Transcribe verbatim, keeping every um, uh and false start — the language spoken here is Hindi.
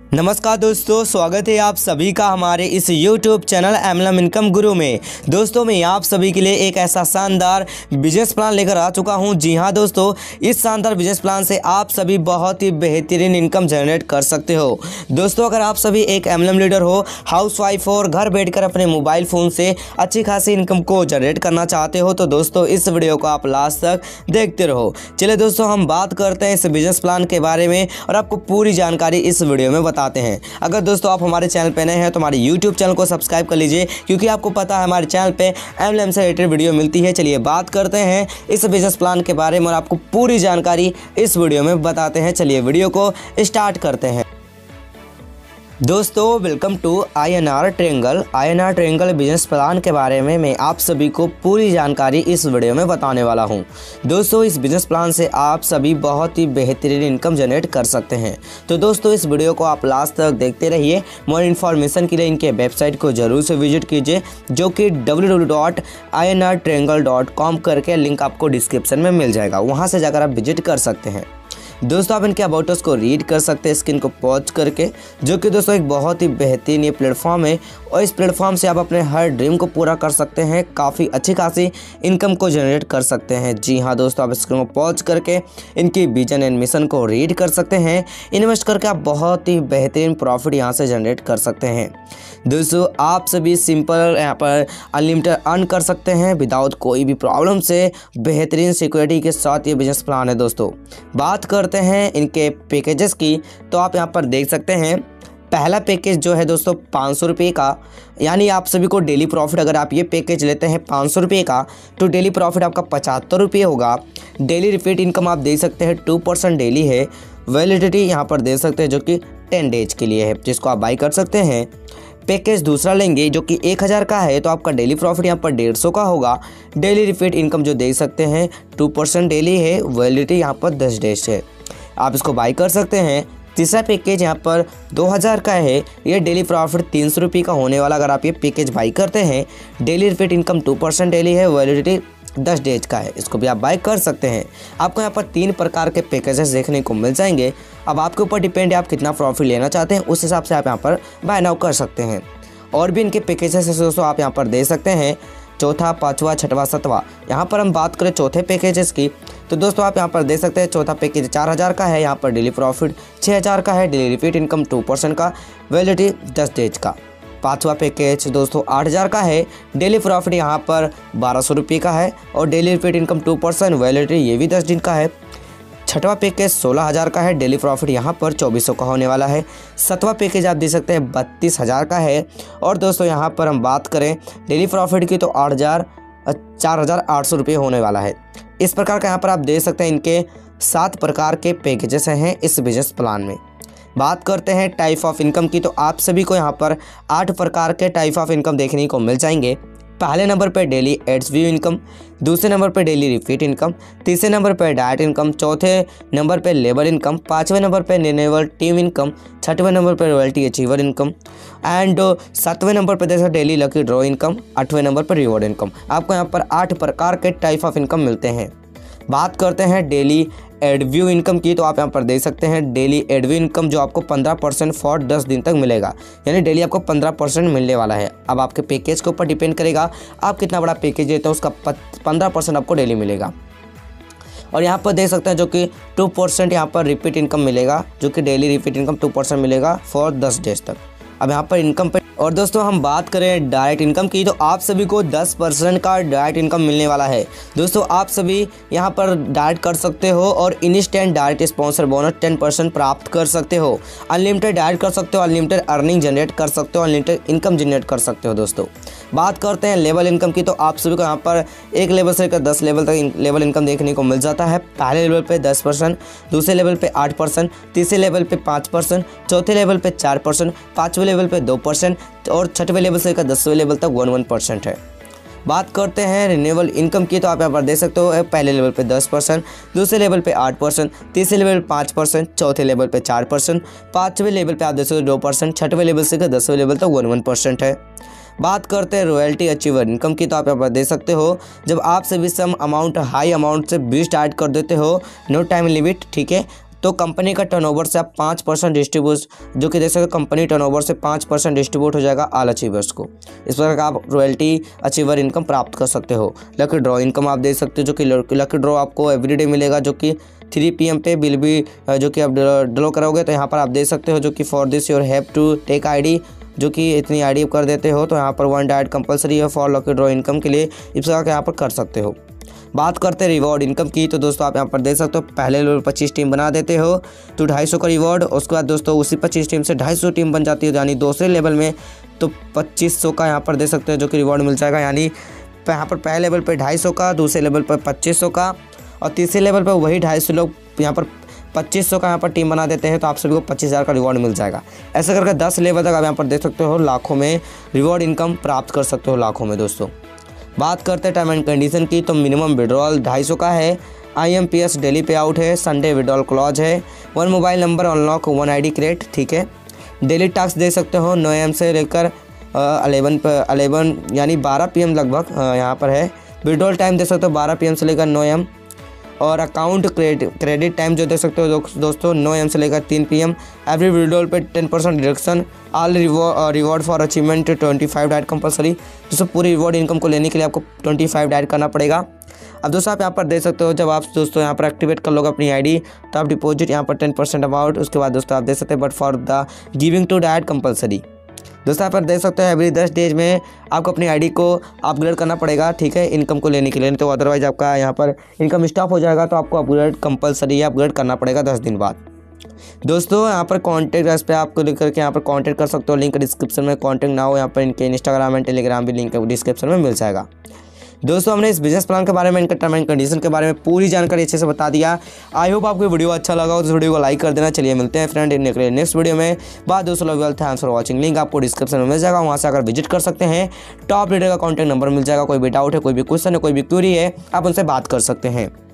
नमस्कार दोस्तों, स्वागत है आप सभी का हमारे इस यूट्यूब चैनल एमएलएम इनकम गुरु में। दोस्तों मैं आप सभी के लिए एक ऐसा शानदार बिजनेस प्लान लेकर आ चुका हूं। जी हां दोस्तों, इस शानदार बिजनेस प्लान से आप सभी बहुत ही बेहतरीन इनकम जनरेट कर सकते हो। दोस्तों अगर आप सभी एक एमएलएम लीडर हो, हाउसवाइफ हो और घर बैठकर अपने मोबाइल फ़ोन से अच्छी खासी इनकम को जनरेट करना चाहते हो तो दोस्तों इस वीडियो को आप लास्ट तक देखते रहो। चलिए दोस्तों हम बात करते हैं इस बिजनेस प्लान के बारे में और आपको पूरी जानकारी इस वीडियो में बताते हैं। अगर दोस्तों आप हमारे चैनल पे नए हैं तो हमारे यूट्यूब चैनल को सब्सक्राइब कर लीजिए, क्योंकि आपको पता है हमारे चैनल पे एमएलएम से रिलेटेड वीडियो मिलती है। चलिए बात करते हैं इस बिजनेस प्लान के बारे में और आपको पूरी जानकारी इस वीडियो में बताते हैं। चलिए वीडियो को स्टार्ट करते हैं। दोस्तों welcome to I N R triangle. I N R triangle business plan के बारे में मैं आप सभी को पूरी जानकारी इस वीडियो में बताने वाला हूं। दोस्तों इस बिजनेस प्लान से आप सभी बहुत ही बेहतरीन इनकम जनरेट कर सकते हैं। तो दोस्तों इस वीडियो को आप लास्ट तक देखते रहिए। मोर इन्फॉर्मेशन के लिए इनके वेबसाइट को जरूर से विजिट कीजिए, जो कि W W W dot I N R triangle dot com करके लिंक आपको डिस्क्रिप्शन में मिल जाएगा। वहाँ से जाकर आप विजिट कर सकते हैं। दोस्तों आप इनके अबाउट अस को रीड कर सकते हैं स्क्रीन को पॉज करके, जो कि दोस्तों एक बहुत ही बेहतरीन ये प्लेटफॉर्म है और इस प्लेटफॉर्म से आप अपने हर ड्रीम को पूरा कर सकते हैं, काफ़ी अच्छी खासी इनकम को जनरेट कर सकते हैं। जी हाँ दोस्तों, आप स्क्रीन को पॉज करके इनकी विजन एंड मिशन को रीड कर सकते हैं। इन्वेस्ट करके आप बहुत ही बेहतरीन प्रॉफिट यहाँ से जनरेट कर सकते हैं। दोस्तों आप सभी सिंपल यहाँ पर अनलिमिटेड अर्न कर सकते हैं विदाउट कोई भी प्रॉब्लम से, बेहतरीन सिक्योरिटी के साथ ये बिजनेस प्लान है। दोस्तों बात करते हैं इनके पैकेजेस की, तो आप यहाँ पर देख सकते हैं पहला पैकेज जो है दोस्तों पाँच सौ रुपये का, यानी आप सभी को डेली प्रॉफिट अगर आप ये पैकेज लेते हैं पाँच सौ रुपये का तो डेली प्रॉफिट आपका पचहत्तर रुपये होगा। डेली रिपीट इनकम आप देख सकते हैं टू परसेंट डेली है। वैलिडिटी यहाँ पर दे सकते हैं जो कि टेन डेज के लिए है, जिसको आप बाई कर सकते हैं। पैकेज दूसरा लेंगे जो कि एक हज़ार का है तो आपका डेली प्रॉफिट यहाँ पर डेढ़ सौ का होगा। डेली रिपीट इनकम जो देख सकते हैं टू परसेंट डेली है। वैलिडिटी यहाँ पर दस डेज है, आप इसको बाई कर सकते हैं। तीसरा पैकेज यहाँ पर दो हज़ार का है, ये डेली प्रॉफिट तीन सौ रुपये का होने वाला। अगर आप ये पैकेज बाई करते हैं, daily repeat income two percent daily है, वैलिडिटी दस डेज का है, इसको भी आप बाई कर सकते हैं। आपको यहाँ पर तीन प्रकार के पैकेजेस देखने को मिल जाएंगे। अब आपके ऊपर डिपेंड है आप कितना प्रॉफिट लेना चाहते हैं, उस हिसाब से आप यहाँ पर बाय नाउ कर सकते हैं। और भी इनके पैकेजेस है दोस्तों आप यहाँ पर दे सकते हैं, चौथा पाँचवा छठवा सतवा। यहाँ पर हम बात करें चौथे पैकेजेस की तो दोस्तों आप यहाँ पर दे सकते हैं चौथा पैकेज चार हज़ार का है, यहाँ पर डेली प्रॉफिट छः हज़ार का है, daily repeat income two percent का, वैलिडिटी दस डेज का। पाँचवा पैकेज दोस्तों आठ हज़ार का है, डेली प्रॉफिट यहाँ पर बारह सौ रुपये का है और daily repeat income two percent, validity ये भी दस दिन का है। छठवा पैकेज सोलह हज़ार का है, डेली प्रॉफिट यहाँ पर चौबीस सौ का होने वाला है। सातवां पैकेज आप दे सकते हैं बत्तीस हज़ार का है और दोस्तों यहाँ पर हम बात करें डेली प्रॉफिट की तो आठ हज़ार चार हज़ार आठ सौ रुपये होने वाला है। इस प्रकार का यहाँ पर आप दे सकते हैं इनके सात प्रकार के पैकेजेस हैं इस बिजनेस प्लान में। बात करते हैं टाइप ऑफ इनकम की, तो आप सभी को यहाँ पर आठ प्रकार के टाइप ऑफ इनकम देखने को मिल जाएंगे। पहले नंबर पर डेली एड्स व्यू इनकम, दूसरे नंबर पर डेली रिपीट इनकम, तीसरे नंबर पर डायरेक्ट इनकम, चौथे नंबर पर लेबर इनकम, पाँचवें नंबर पर रिन्यूएबल टीम इनकम, छठवें नंबर पर रॉयल्टी अचीवर इनकम एंड सातवें नंबर पर जैसे डेली लकी ड्रॉ इनकम, आठवें नंबर पर रिवॉर्ड इनकम। आपको यहाँ पर आठ प्रकार के टाइप ऑफ इनकम मिलते हैं। बात करते हैं डेली एडव्यू इनकम की, तो आप यहाँ पर देख सकते हैं डेली एडव्यू इनकम जो आपको पंद्रह परसेंट फॉर दस दिन तक मिलेगा, यानी डेली आपको पंद्रह परसेंट मिलने वाला है। अब आपके पैकेज के ऊपर डिपेंड करेगा आप कितना बड़ा पैकेज लेते हैं, उसका पंद्रह परसेंट आपको डेली मिलेगा। और यहाँ पर देख सकते हैं जो कि टू परसेंट यहाँ पर रिपीट इनकम मिलेगा, जो कि daily repeat income two percent मिलेगा फॉर दस डेज तक। अब यहाँ पर इनकम पे और दोस्तों हम बात करें डायरेक्ट इनकम की, तो आप सभी को दस परसेंट का डायरेक्ट इनकम मिलने वाला है। दोस्तों आप सभी यहाँ पर डायरेक्ट कर सकते हो और instant direct sponsor bonus ten percent प्राप्त कर सकते हो। अनलिमिटेड डायरेक्ट कर सकते हो, अनलिमिटेड अर्निंग जनरेट कर सकते हो, अनलिमिटेड इनकम जनरेट कर सकते हो। दोस्तों बात करते हैं लेवल इनकम की, तो आप सभी को यहाँ पर एक लेवल से लेकर दस लेवल तक लेवल इनकम देखने को मिल जाता है। पहले लेवल पे दस परसेंट, दूसरे लेवल पे आठ परसेंट, तीसरे लेवल पे पाँच परसेंट, चौथे लेवल पे चार परसेंट, पाँचवें लेवल पे दो परसेंट और छठवें लेवल से लेकर दसवें लेवल तक वन वन परसेंट है। बात करते हैं रिन्यूएबल इनकम की, तो आप यहाँ पर देख सकते हो पहले लेवल पे दस परसेंट, दूसरे लेवल पे आठ परसेंट, तीसरे लेवल पे पाँच परसेंट, चौथे लेवल पे चार परसेंट, पाँचवें लेवल पे आप देख सकते हो दो परसेंट, छठवें लेवल से लेकर दसवें लेवल तक वन वन परसेंट है। बात करते हैं रॉयल्टी अचीवर इनकम की, तो आप यहाँ पर देख सकते हो जब आप सभी सम अमाउंट हाई अमाउंट से भी स्टार्ट कर देते हो, नो टाइम लिमिट, ठीक है, तो कंपनी का टर्नओवर से आप पाँच परसेंट डिस्ट्रीब्यूट, जो कि देख सकते हो कंपनी टर्नओवर से पाँच परसेंट डिस्ट्रीब्यूट हो जाएगा ऑल अचीवर्स को। इस प्रकार का आप रॉयल्टी अचीवर इनकम प्राप्त कर सकते हो। लकी ड्रॉ इनकम आप देख सकते हो, जो कि लकी ड्रॉ आपको एवरीडे मिलेगा, जो कि three P M pay bill भी जो कि आप ड्रॉ करोगे तो यहाँ पर आप देख सकते हो, जो कि for this your have to take I D, जो कि इतनी आई डी कर देते हो तो यहाँ पर वन डाइट कंपलसरी है फॉर लकी ड्रॉ इनकम के लिए। इस प्रकार के यहाँ पर कर सकते हो। बात करते हैं रिवॉर्ड इनकम की, तो दोस्तों आप यहाँ पर देख सकते हो पहले लेवल पच्चीस टीम बना देते हो तो ढाई सौ का रिवॉर्ड, उसके बाद दोस्तों उसी पच्चीस टीम से ढाई सौ टीम बन जाती है, यानी दूसरे लेवल में तो पच्चीस सौ का यहाँ पर देख सकते हो जो कि रिवॉर्ड मिल जाएगा। यानी यहाँ पर पहले लेवल पर ढाई सौ का, दूसरे लेवल पर पच्चीस सौ का और तीसरे लेवल पर वही ढाई सौ लोग यहाँ पर पच्चीस सौ का यहाँ पर टीम बना देते हैं तो आप सभी को पच्चीस हज़ार का रिवॉर्ड मिल जाएगा। ऐसे करके दस लेवल तक आप यहाँ पर देख सकते हो लाखों में रिवॉर्ड इनकम प्राप्त कर सकते हो, लाखों में दोस्तों। बात करते हैं टर्म एंड कंडीशन की, तो मिनिमम विड्रॉल ढाई सौ का है, I M P S daily payout है, संडे विड्रॉल क्लॉज है, one mobile number unlock, one I D create, ठीक है। डेली टास्क दे सकते हो नौ एम से लेकर अलेवन पर अलेवन यानी बारह पी एम लगभग यहाँ पर है। विड्रॉल टाइम दे सकते हो बारह पी एम से लेकर नौ एम और अकाउंट क्रेडिट क्रेडिट टाइम जो दे सकते हो दोस्तों नौ एम से लेकर तीन पी एम। एवरी विड्रॉल पे ten percent deduction, all reward for achievement twenty five diet compulsory. दोस्तों पूरी रिवॉर्ड इनकम को लेने के लिए आपको ट्वेंटी फाइव डाइट करना पड़ेगा। अब दोस्तों आप यहाँ पर देख सकते हो जब आप दोस्तों यहाँ पर एक्टिवेट कर लोगे अपनी आईडी तो आप डिपॉजिट यहाँ पर टेन परसेंट अमाउंट, उसके बाद दोस्तों आप देख सकते हैं but for the giving to diet compulsory. दोस्तों यहाँ पर देख सकते हैं एवरी दस डेज में आपको अपनी आईडी को अपग्रेड करना पड़ेगा, ठीक है, इनकम को लेने के लिए, तो अदरवाइज आपका यहाँ पर इनकम स्टॉप हो जाएगा। तो आपको अपग्रेड कंपलसरी अपग्रेड करना पड़ेगा दस दिन बाद। दोस्तों यहाँ पर कॉन्टैक्ट इस पर आपको लिख करके यहाँ पर कॉन्टैक्ट कर सकते हो, लिंक डिस्क्रिप्शन में। कॉन्टैक्ट ना हो यहाँ पर इनके इंस्टाग्राम एंड टेलीग्राम भी लिंक डिस्क्रिप्शन में मिल जाएगा। दोस्तों हमने इस बिजनेस प्लान के बारे में, इनके टर्म एंड कंडीशन के बारे में पूरी जानकारी अच्छे से बता दिया। आई होप आपको वीडियो अच्छा लगा हो तो इस वीडियो को लाइक कर देना। चलिए मिलते हैं फ्रेंड नेक्स्ट वीडियो में। बात दोस्तों love thanks for watching. Link आपको डिस्क्रिप्शन में मिल जाएगा, वहाँ से अगर विजिट कर सकते हैं। टॉप लीडर का कॉन्टैक्ट नंबर मिल जाएगा, कोई भी डाउट है, कोई भी क्वेश्चन है, कोई भी क्वेरी है, आप उनसे बात कर सकते हैं।